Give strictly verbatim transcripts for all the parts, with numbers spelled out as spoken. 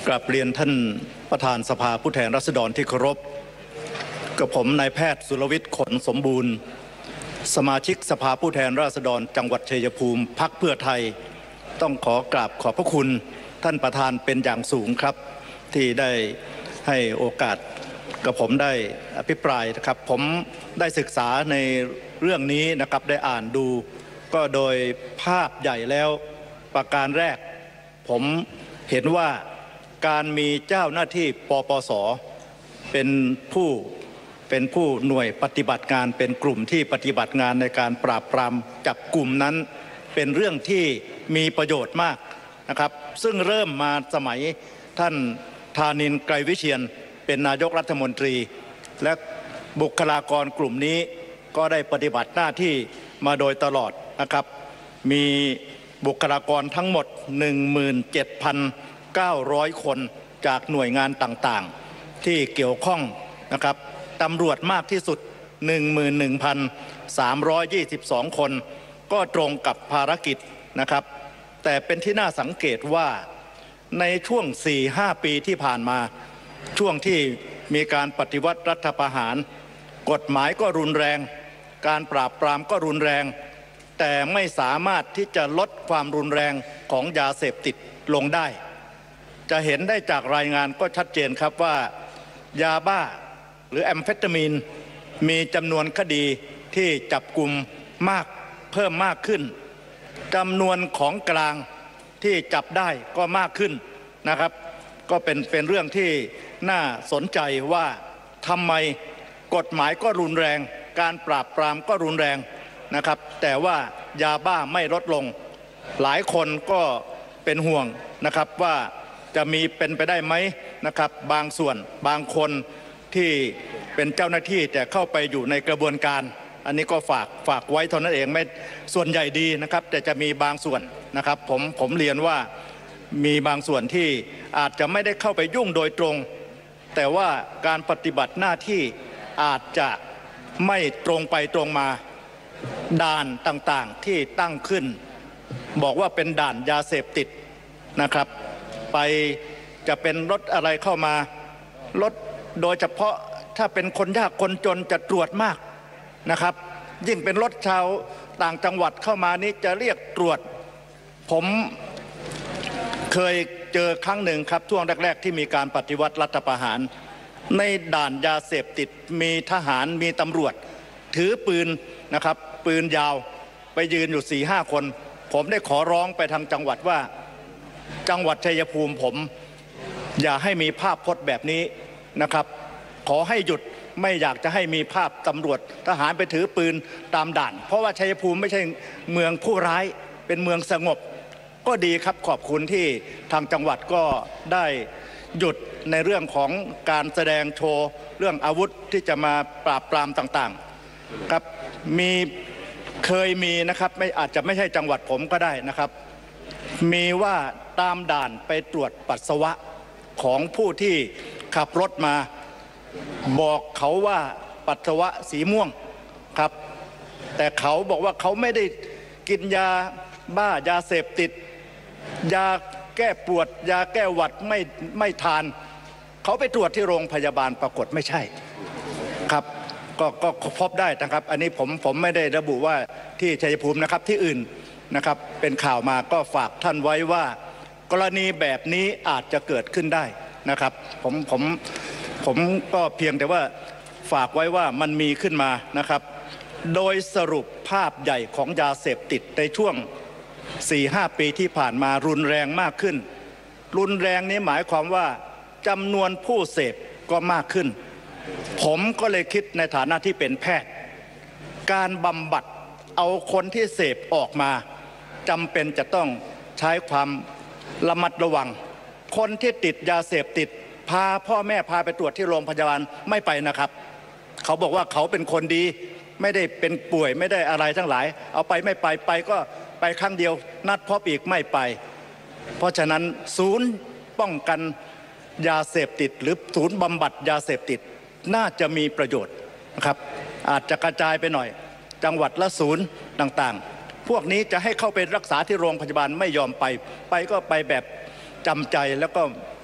กราบเรียนท่านประธานสภาผู้แทนราษฎรที่เคารพกับผมนายแพทย์สุรวิทย์ขนสมบูรณ์สมาชิกสภาผู้แทนราษฎรจังหวัดชัยภูมิพรรคเพื่อไทยต้องขอกราบขอบพระคุณท่านประธานเป็นอย่างสูงครับที่ได้ให้โอกาสกับผมได้อภิปรายนะครับผมได้ศึกษาในเรื่องนี้นะครับได้อ่านดูก็โดยภาพใหญ่แล้วประการแรกผมเห็นว่าการมีเจ้าหน้าที่ปปส.เป็นผู้เป็นผู้หน่วยปฏิบัติงานเป็นกลุ่มที่ปฏิบัติงานในการปราบปรามจับกลุ่มนั้นเป็นเรื่องที่มีประโยชน์มากนะครับซึ่งเริ่มมาสมัยท่านธานินทร์ ไกรวิเชียรเป็นนายกรัฐมนตรีและบุคลากรกลุ่มนี้ก็ได้ปฏิบัติหน้าที่มาโดยตลอดนะครับมีบุคลากรทั้งหมด หนึ่งหมื่นเจ็ดพันเก้าร้อย คนจากหน่วยงานต่างๆที่เกี่ยวข้องนะครับตำรวจมากที่สุด หนึ่งหมื่นหนึ่งพันสามร้อยยี่สิบสอง คนก็ตรงกับภารกิจนะครับแต่เป็นที่น่าสังเกตว่าในช่วง สี่ห้า ปีที่ผ่านมาช่วงที่มีการปฏิวัติรัฐประหารกฎหมายก็รุนแรงการปราบปรามก็รุนแรงแต่ไม่สามารถที่จะลดความรุนแรงของยาเสพติดลงได้จะเห็นได้จากรายงานก็ชัดเจนครับว่ายาบ้าหรือแอมเฟตามีนมีจำนวนคดีที่จับกุมมากเพิ่มมากขึ้นจำนวนของกลางที่จับได้ก็มากขึ้นนะครับก็เป็นเป็นเรื่องที่น่าสนใจว่าทำไมกฎหมายก็รุนแรงการปราบปรามก็รุนแรงนะครับแต่ว่ายาบ้าไม่ลดลงหลายคนก็เป็นห่วงนะครับว่าจะมีเป็นไปได้ไหมนะครับบางส่วนบางคนที่เป็นเจ้าหน้าที่แต่เข้าไปอยู่ในกระบวนการอันนี้ก็ฝากฝากไว้เท่านั้นเองไม่ส่วนใหญ่ดีนะครับแต่จะมีบางส่วนนะครับผมผมเรียนว่ามีบางส่วนที่อาจจะไม่ได้เข้าไปยุ่งโดยตรงแต่ว่าการปฏิบัติหน้าที่อาจจะไม่ตรงไปตรงมาด่านต่างๆที่ตั้งขึ้นบอกว่าเป็นด่านยาเสพติดนะครับไปจะเป็นรถอะไรเข้ามารถโดยเฉพาะถ้าเป็นคนยากคนจนจะตรวจมากนะครับยิ่งเป็นรถชาวต่างจังหวัดเข้ามานี้จะเรียกตรวจผมเคยเจอครั้งหนึ่งครับช่วงแรกๆที่มีการปฏิวัติรัฐประหารในด่านยาเสพติดมีทหารมีตำรวจถือปืนนะครับปืนยาวไปยืนอยู่ สี่ห้า คนผมได้ขอร้องไปทางจังหวัดว่าจังหวัดชัยภูมิผมอย่าให้มีภาพพจน์แบบนี้นะครับขอให้หยุดไม่อยากจะให้มีภาพตำรวจทหารไปถือปืนตามด่านเพราะว่าชัยภูมิไม่ใช่เมืองผู้ร้ายเป็นเมืองสงบก็ดีครับขอบคุณที่ทางจังหวัดก็ได้หยุดในเรื่องของการแสดงโชว์เรื่องอาวุธที่จะมาปราบปรามต่างๆครับมีเคยมีนะครับไม่อาจจะไม่ใช่จังหวัดผมก็ได้นะครับมีว่าตามด่านไปตรวจปัสสาวะของผู้ที่ขับรถมาบอกเขาว่าปัสสาวะสีม่วงครับแต่เขาบอกว่าเขาไม่ได้กินยาบ้ายาเสพติดยาแก้ปวดยาแก้หวัดไม่ไม่ทานเขาไปตรวจที่โรงพยาบาลปรากฏไม่ใช่ครับก็ก็พบได้นะครับอันนี้ผมผมไม่ได้ระบุว่าที่ชัยภูมินะครับที่อื่นนะครับเป็นข่าวมาก็ฝากท่านไว้ว่ากรณีแบบนี้อาจจะเกิดขึ้นได้นะครับผมผมผมก็เพียงแต่ว่าฝากไว้ว่ามันมีขึ้นมานะครับโดยสรุปภาพใหญ่ของยาเสพติดในช่วง สี่ห้า ปีที่ผ่านมารุนแรงมากขึ้นรุนแรงนี้หมายความว่าจำนวนผู้เสพก็มากขึ้นผมก็เลยคิดในฐานะที่เป็นแพทย์การบำบัดเอาคนที่เสพออกมาจำเป็นจะต้องใช้ความระมัดระวังคนที่ติดยาเสพติดพาพ่อแม่พาไปตรวจที่โรงพยาบาลไม่ไปนะครับเขาบอกว่าเขาเป็นคนดีไม่ได้เป็นป่วยไม่ได้อะไรทั้งหลายเอาไปไม่ไปไปก็ไปครั้งเดียวนัดพบอีกไม่ไปเพราะฉะนั้นศูนย์ป้องกันยาเสพติดหรือศูนย์บำบัดยาเสพติดน่าจะมีประโยชน์นะครับอาจจะกระจายไปหน่อยจังหวัดละศูนย์ต่างๆพวกนี้จะให้เข้าไปรักษาที่โรงพยาบาลไม่ยอมไปไปก็ไปแบบจำใจแล้วก็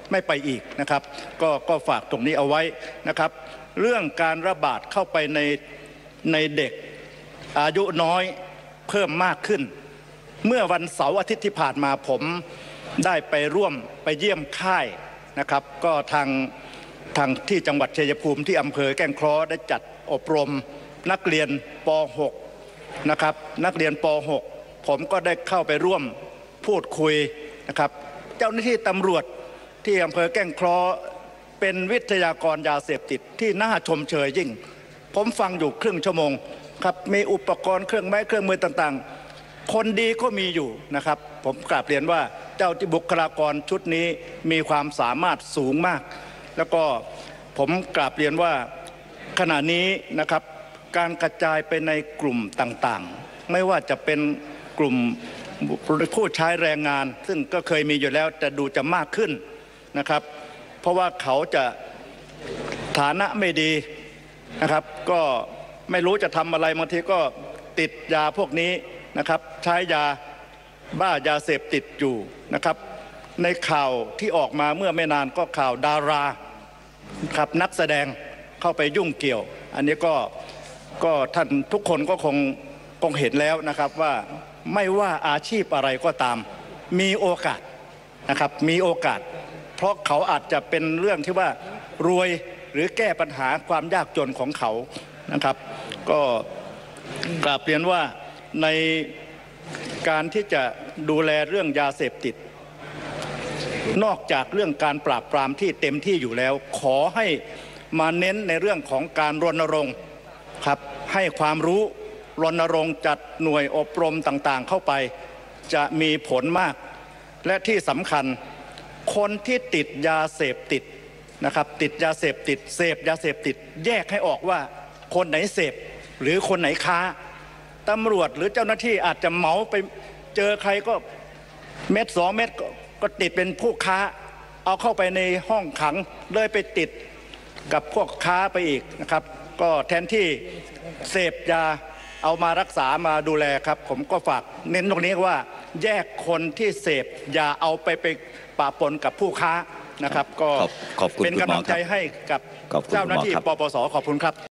ไม่ไปอีกนะครับก็ก็ฝากตรงนี้เอาไว้นะครับเรื่องการระบาดเข้าไปในในเด็กอายุน้อยเพิ่มมากขึ้นเมื่อวันเสาร์อาทิตย์ที่ผ่านมาผมได้ไปร่วมไปเยี่ยมค่ายนะครับก็ทางทางที่จังหวัดชัยภูมิที่อำเภอแก้งเคราะห์ได้จัดอบรมนักเรียนป หก นะครับนักเรียนป หก ผมก็ได้เข้าไปร่วมพูดคุยนะครับเจ้าหน้าที่ตำรวจที่อำเภอแก้งเคราะห์เป็นวิทยากรยาเสพติดที่น่าชมเชยยิ่งผมฟังอยู่ครึ่งชั่วโมงครับมีอุปกรณ์เครื่องไม้เครื่องมือต่างๆคนดีก็มีอยู่นะครับผมกราบเรียนว่าเจ้าที่บุคลากรชุดนี้มีความสามารถสูงมากแล้วก็ผมกราบเรียนว่าขณะนี้นะครับการกระจายไปในกลุ่มต่างๆไม่ว่าจะเป็นกลุ่มผู้ใช้แรงงานซึ่งก็เคยมีอยู่แล้วแต่ดูจะมากขึ้นนะครับเพราะว่าเขาจะฐานะไม่ดีนะครับก็ไม่รู้จะทำอะไรบางทีก็ติดยาพวกนี้นะครับใช้ยาบ้ายาเสพติดอยู่นะครับในข่าวที่ออกมาเมื่อไม่นานก็ข่าวดาราครับนักแสดงเข้าไปยุ่งเกี่ยวอันนี้ก็ก็ท่านทุกคนก็คงคงเห็นแล้วนะครับว่าไม่ว่าอาชีพอะไรก็ตามมีโอกาสนะครับมีโอกาสเพราะเขาอาจจะเป็นเรื่องที่ว่ารวยหรือแก้ปัญหาความยากจนของเขานะครับก็กราบเรียนว่าในการที่จะดูแลเรื่องยาเสพติดนอกจากเรื่องการปราบปรามที่เต็มที่อยู่แล้วขอให้มาเน้นในเรื่องของการรณรงค์ครับให้ความรู้รณรงค์จัดหน่วยอบรมต่างๆเข้าไปจะมีผลมากและที่สำคัญคนที่ติดยาเสพติดนะครับติดยาเสพติดเสพยาเสพติดแยกให้ออกว่าคนไหนเสพหรือคนไหนค้าตำรวจหรือเจ้าหน้าที่อาจจะเหมาไปเจอใครก็เม็ดสองเม็ดก็ติดเป็นผู้ค้าเอาเข้าไปในห้องขังเลยไปติดกับพวกค้าไปอีกนะครับก็แทนที่เสพยาเอามารักษามาดูแลครับผมก็ฝากเน้นตรงนี้ว่าแยกคนที่เสพอย่าเอาไปไปปะปนกับผู้ค้านะครับก็เป็นกำลังใจให้กับเจ้าหน้าที่ปปส.ขอบคุณครับ